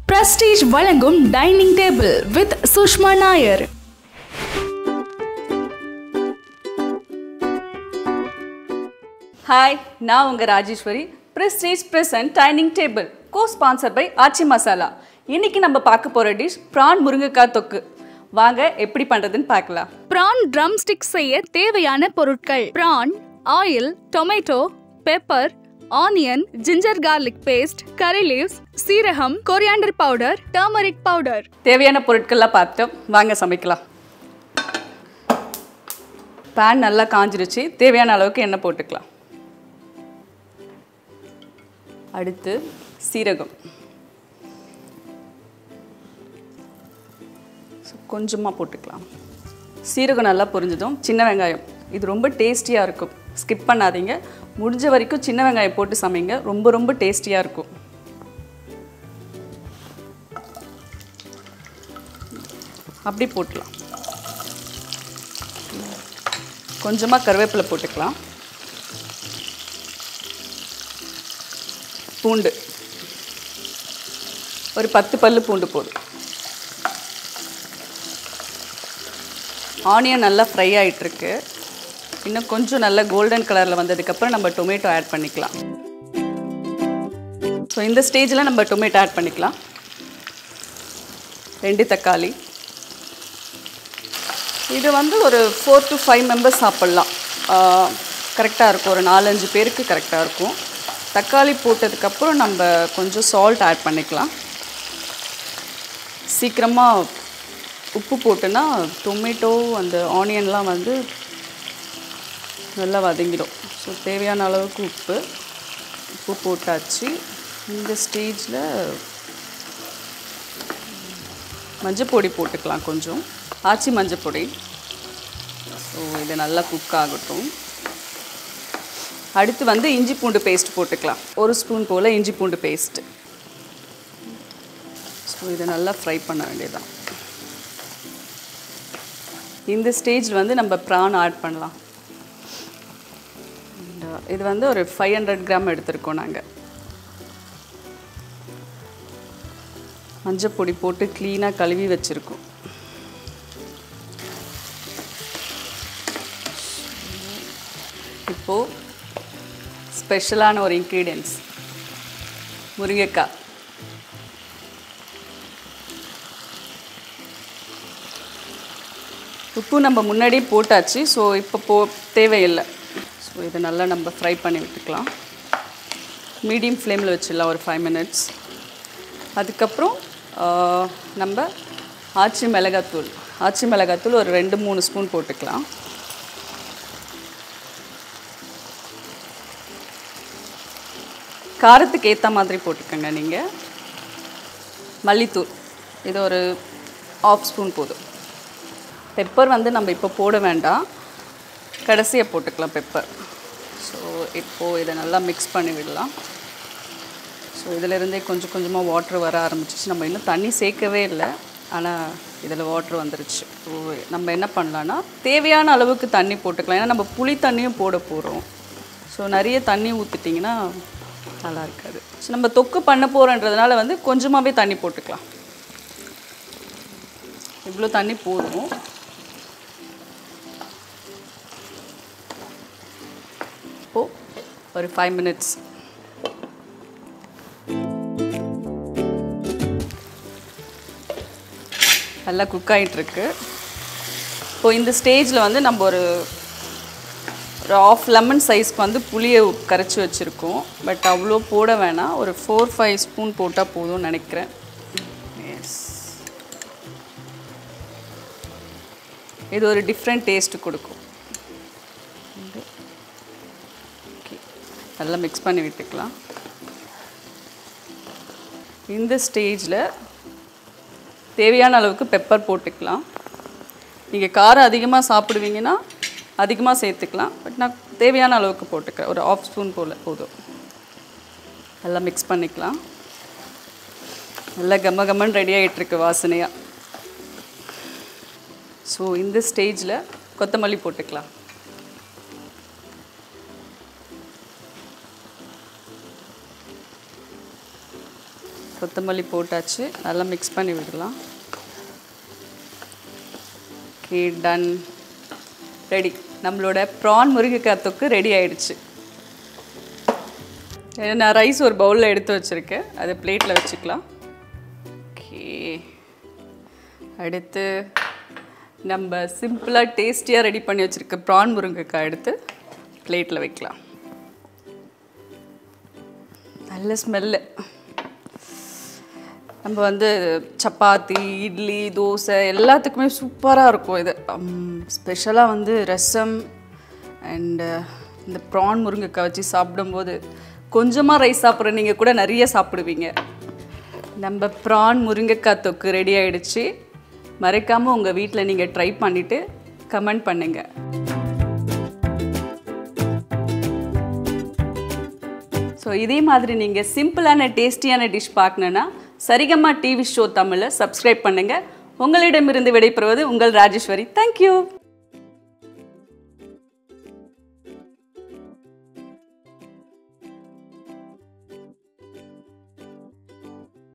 Prestige வழங்கும் dining table with Sushma Nair. Hi, நான் உங்க Rajeswari. Prestige present dining table co-sponsored by ஆச்சி மசாலா. இன்னைக்கு நம்ம பார்க்க போற டிஷ் prawn முருங்கைக்காய் தொக்கு. வாங்க எப்படி பண்றதுன்னு பார்க்கலாம். Prawn drumstick செய்ய தேவையான பொருட்கள்: prawn, oil, tomato, pepper, onion, ginger garlic paste, curry leaves, சீரகம், coriander powder, turmeric powder. தேவையான பொருட்கள்லாம் பார்த்தோம். வாங்க சமைக்கலாம். pan நல்லா காஞ்சிருச்சு. தேவையான அளவுக்கு எண்ணெய் போட்டுக்கலாம். அடுத்து சீரகம் கொஞ்சமா போட்டுக்கலாம். சீரகம் நல்லா பொரிஞ்சதும் சின்ன வெங்காயம். இது ரொம்ப டேஸ்டியா இருக்கும். ஸ்கிப் பண்ணாதீங்க. முடிஞ்ச வரைக்கும் சின்ன வெங்காயம் போட்டு சமைங்க. ரொம்ப டேஸ்டியா இருக்கும். அப்படி போட்டுக்கலாம். கொஞ்சமா கருவேப்பிலை போட்டுக்கலாம். பூண்டு ஒரு 10 பல்லு பூண்டு போதும். ஆனியன் நல்லா ஃப்ரை ஆயிட்டு இருக்கு. இன்னும் கொஞ்சம் நல்ல கோல்டன் கலரில் வந்ததுக்கப்புறம் நம்ம டொமேட்டோ ஆட் பண்ணிக்கலாம். ஸோ இந்த ஸ்டேஜில் நம்ம டொமேட்டோ ஆட் பண்ணிக்கலாம். 2 தக்காளி. இது வந்து ஒரு 4 to 5 மெம்பர்ஸ் சாப்பிட்லாம். கரெக்டாக இருக்கும். ஒரு 4-5 பேருக்கு கரெக்டாக இருக்கும். தக்காளி போட்டதுக்கப்புறம் நம்ம கொஞ்சம் சால்ட் ஆட் பண்ணிக்கலாம். சீக்கிரமாக உப்பு போட்டுன்னா டொமேட்டோ அந்த ஆனியன்லாம் வந்து நல்லா வதங்கிடும். ஸோ தேவையான அளவுக்கு உப்பு போட்டாச்சு. இந்த ஸ்டேஜில் மஞ்சப்பொடி போட்டுக்கலாம். கொஞ்சம் ஆச்சி மஞ்சப்பொடி. ஸோ இது நல்லா குக் ஆகட்டும். அடுத்து வந்து இஞ்சி பூண்டு பேஸ்ட் போட்டுக்கலாம். 1 ஸ்பூன் போல் இஞ்சி பூண்டு பேஸ்ட்டு. ஸோ இதை நல்லா ஃப்ரை பண்ண வேண்டியதுதான். இந்த ஸ்டேஜில் வந்து நம்ம ப்ரான் ஆட் பண்ணலாம். இது வந்து ஒரு 500 கிராம் எடுத்துருக்கோம் நாங்கள். மஞ்சப்பொடி போட்டு க்ளீனாக கழுவி வச்சுருக்கோம். இப்போது ஸ்பெஷலான ஒரு இன்க்ரீடியன்ஸ் முருங்கைக்காய். உப்பு நம்ம முன்னாடியே போட்டாச்சு. ஸோ இப்போ தேவையில்லை. ஸோ இதை நல்லா நம்ம ஃப்ரை பண்ணி விட்டுக்கலாம். மீடியம் ஃப்ளேமில் வச்சிடலாம் ஒரு 5 minutes. அதுக்கப்புறம் நம்ம ஆச்சி மிளகாத்தூள் ஒரு 2-3 ஸ்பூன் போட்டுக்கலாம். காரத்துக்கு ஏற்ற மாதிரி போட்டுக்கோங்க நீங்கள். மல்லித்தூள் இது ஒரு 1/2 ஸ்பூன் போதும். பெப்பர் வந்து நம்ம இப்போ போட வேண்டாம், கடைசியாக போட்டுக்கலாம் பெப்பர். ஸோ இப்போது இதை நல்லா மிக்ஸ் பண்ணி விடலாம். ஸோ இதிலிருந்தே கொஞ்சமாக வாட்ரு வர ஆரம்பிச்சிச்சு. நம்ம இன்னும் தண்ணி சேர்க்கவே இல்லை, ஆனால் இதில் வாட்ரு வந்துருச்சு. ஸோ நம்ம என்ன பண்ணலான்னா தேவையான அளவுக்கு தண்ணி போட்டுக்கலாம். ஏன்னா நம்ம புளி தண்ணியும் போட போகிறோம். ஸோ நிறைய தண்ணி ஊற்றிட்டிங்கன்னா நல்லா இருக்காது. ஸோ நம்ம தொக்கு பண்ண போகிறோன்றதுனால வந்து கொஞ்சமாகவே தண்ணி போட்டுக்கலாம். இவ்வளோ தண்ணி போதும். இப்போது ஒரு 5 minutes நல்லா குக் ஆகிட்டுருக்கு. இப்போது இந்த ஸ்டேஜில் வந்து நம்ம ஒரு 1/2 லெமன் சைஸ்க்கு வந்து புளியை கரைச்சி வச்சுருக்கோம். பட் அவ்வளோ போட வேணாம், ஒரு 4-5 ஸ்பூன் போட்டால் போதும்னு நினைக்கிறேன். எஸ், இது ஒரு டிஃப்ரெண்ட் டேஸ்ட்டு கொடுக்கும். ஓகே, நல்லா மிக்ஸ் பண்ணி விட்டுக்கலாம். இந்த ஸ்டேஜில் தேவையான அளவுக்கு பெப்பர் போட்டுக்கலாம். நீங்கள் காரம் அதிகமாக சாப்பிடுவீங்கன்னா அதிகமாக சேர்த்துக்கலாம். பட் நான் தேவையான அளவுக்கு போட்டுக்கிறேன். ஒரு 1/2 ஸ்பூன் போல் போதும். நல்லா மிக்ஸ் பண்ணிக்கலாம். நல்லா கம்மன்னு ரெடி ஆகிட்டுருக்கு வாசனையாக. ஸோ இந்த ஸ்டேஜில் கொத்தமல்லி போட்டுக்கலாம். கொத்தமல்லி போட்டாச்சு, நல்லா மிக்ஸ் பண்ணி விடலாம். Okay, done, ready. நம்மளோட ப்ரான் முருங்கைக்காய் தொக்கு ரெடி ஆயிடுச்சு. நான் ரைஸ் ஒரு பவுலில் எடுத்து வச்சுருக்கேன், அதை பிளேட்டில் வச்சுக்கலாம். ஓகே, அடுத்து நம்ம சிம்பிளாக டேஸ்டியாக ரெடி பண்ணி வச்சுருக்க ப்ரான் முருங்கைக்காய் எடுத்து பிளேட்டில் வைக்கலாம். நல்ல ஸ்மெல்லு. நம்ம வந்து சப்பாத்தி, இட்லி, தோசை எல்லாத்துக்குமே சூப்பராக இருக்கும் இது. ஸ்பெஷலாக வந்து ரசம் அண்டு இந்த ப்ரான் முருங்கைக்காய் வச்சு சாப்பிடும்போது கொஞ்சமாக ரைஸ் சாப்பிட்ற நீங்கள் கூட நிறைய சாப்பிடுவீங்க. நம்ம ப்ரான் முருங்கைக்காய் தொக்கு ரெடி ஆகிடுச்சு. மறக்காமல் உங்கள் வீட்டில் நீங்கள் ட்ரை பண்ணிவிட்டு கமெண்ட் பண்ணுங்கள். ஸோ இதே மாதிரி நீங்கள் சிம்பிளான டேஸ்டியான டிஷ் பார்க்கணுன்னா சரிகமா டிவி ஷோ தமிழை சப்ஸ்கிரைப் பண்ணுங்கள். உங்களிடமிருந்து விடைபெறுவது உங்கள் ராஜேஸ்வரி. தேங்க்யூ.